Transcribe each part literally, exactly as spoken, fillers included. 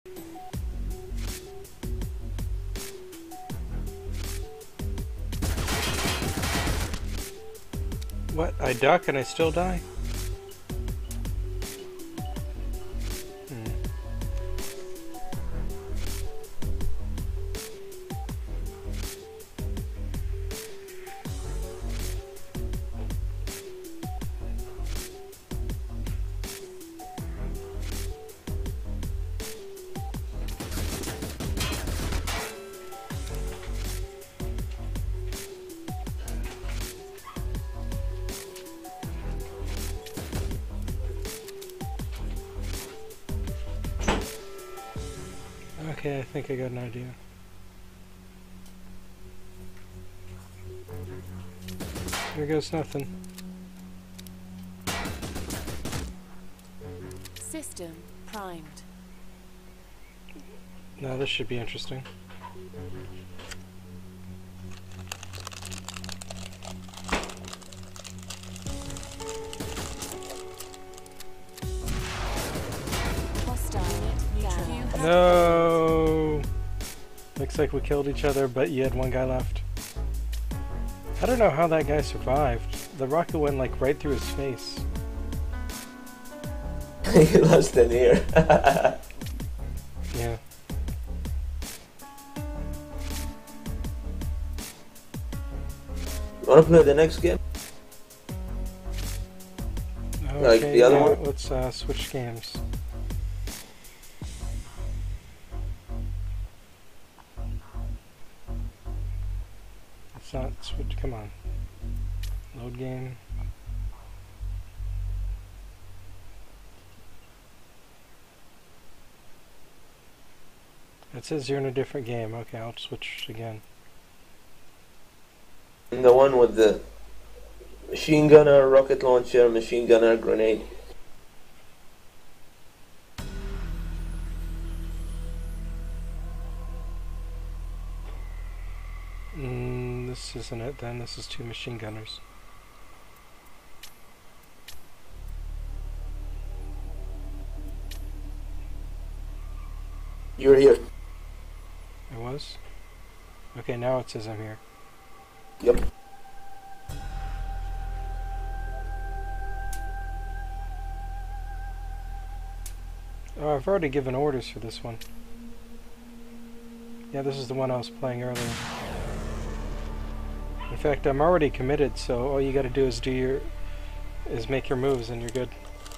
What? I duck and I still die? Hmm. Okay, I think I got an idea. Here goes nothing. System primed. Now this should be interesting. No! Looks like we killed each other, but you had one guy left. I don't know how that guy survived. The rocket went like right through his face. He lost an ear. Yeah. Wanna play the next game? Okay, Like the other yeah, one? let's uh, switch games. Let's not switch, come on. Load game. It says you're in a different game. Okay, I'll switch again. And the one with the machine gunner, rocket launcher, machine gunner, grenade. Mm, this isn't it then. This is two machine gunners. You're here. I was? Okay, now it says I'm here. Yep. Oh, I've already given orders for this one. Yeah, this is the one I was playing earlier. In fact, I'm already committed, so all you gotta do is do your... is make your moves and you're good.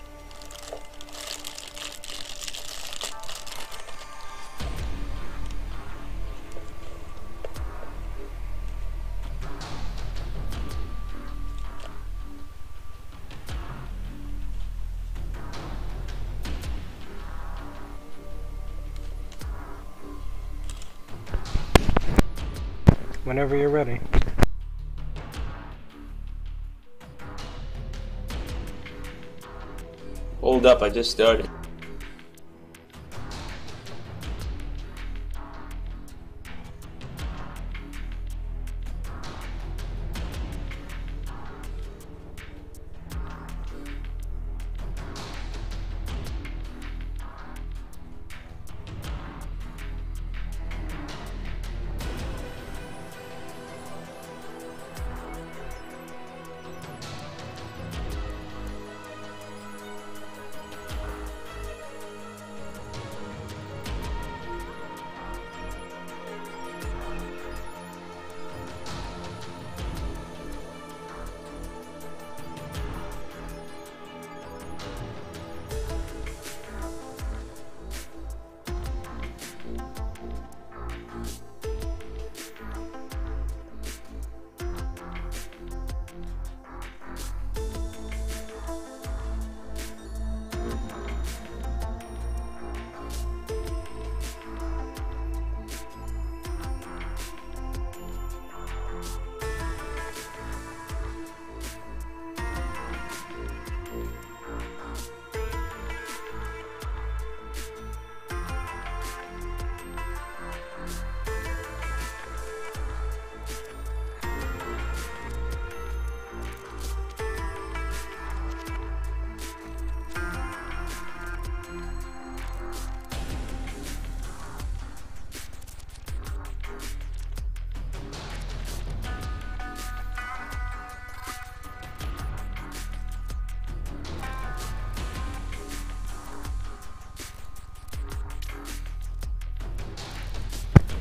Whenever you're ready. Hold up, I just started.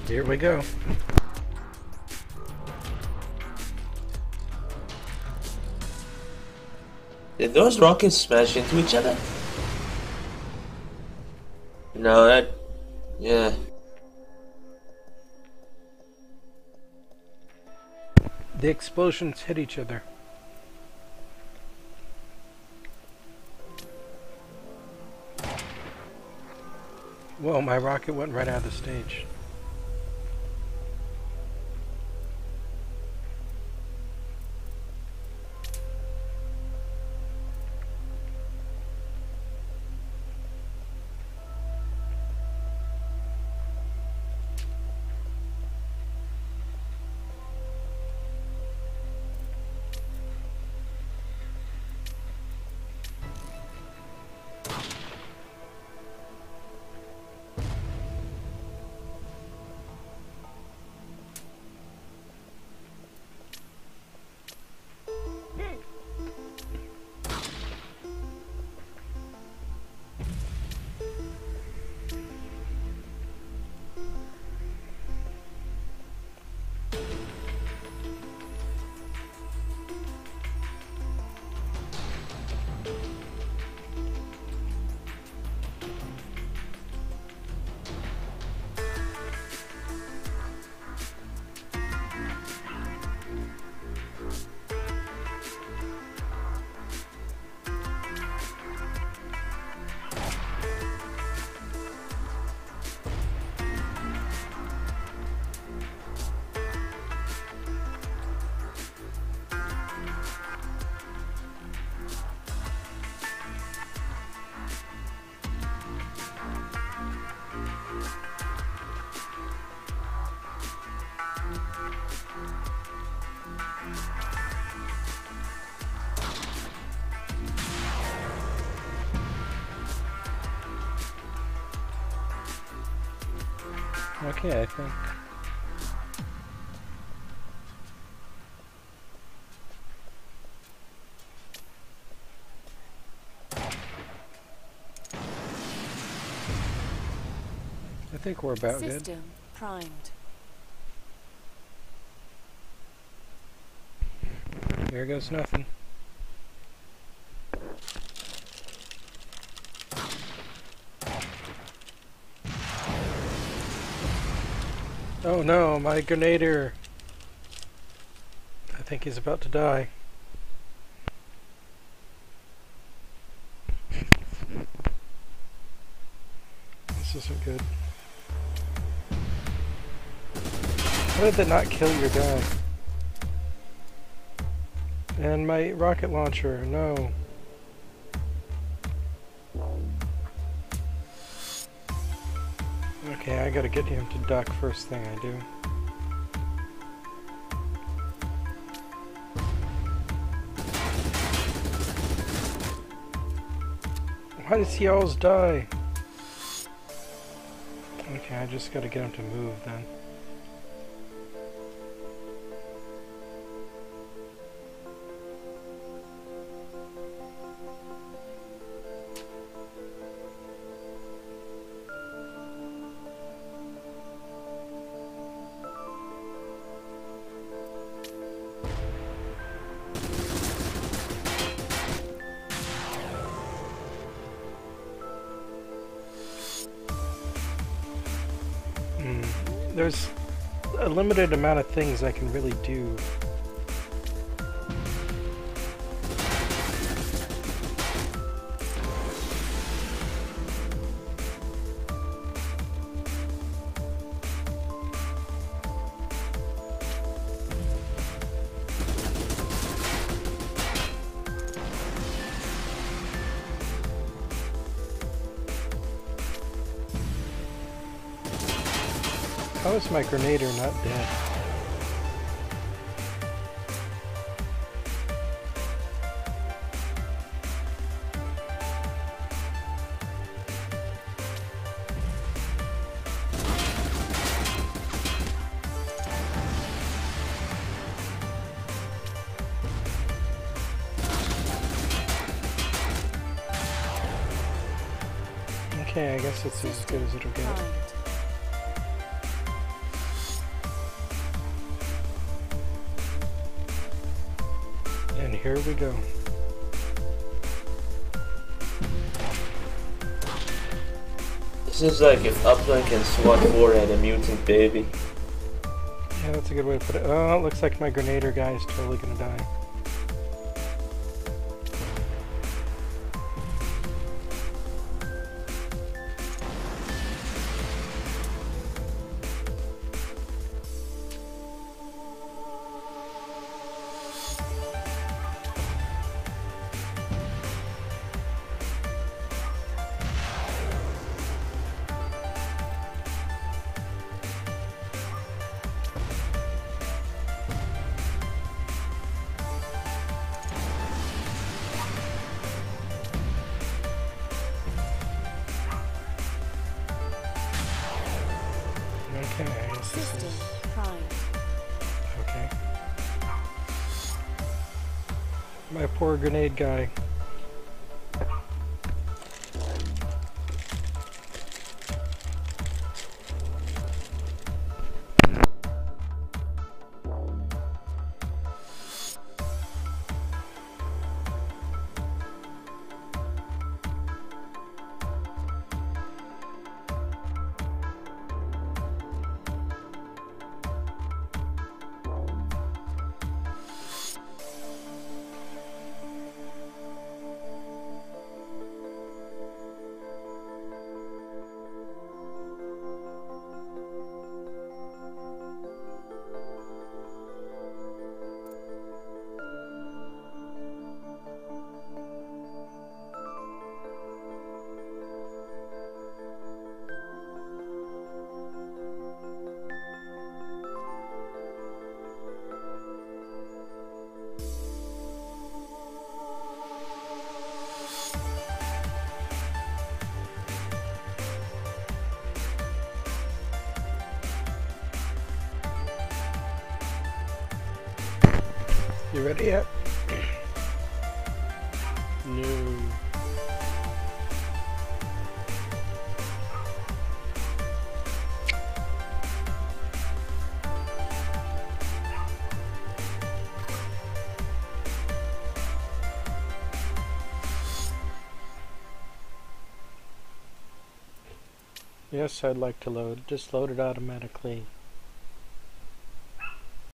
Here we go. Did those rockets smash into each other? No, that... yeah. The explosions hit each other. Whoa, my rocket went right out of the stage. Okay, I think. I think we're about good. System primed. Here goes nothing. Oh no, my grenadier! I think he's about to die. This isn't good. How did that not kill your guy? And my rocket launcher, no. Okay, I gotta get him to duck first thing I do. Why does he always die? Okay, I just gotta get him to move then. There's a limited amount of things I can really do. How is my grenadier not dead? Okay, I guess it's as good as it'll get. here we go. This is like if Upland can SWAT four at a mutant baby. Yeah, that's a good way to put it. Oh, it looks like my Grenader guy is totally gonna die. Okay, I guess this System is prime. okay. My poor grenade guy. You ready yet? No. Yes, I'd like to load. Just load it automatically.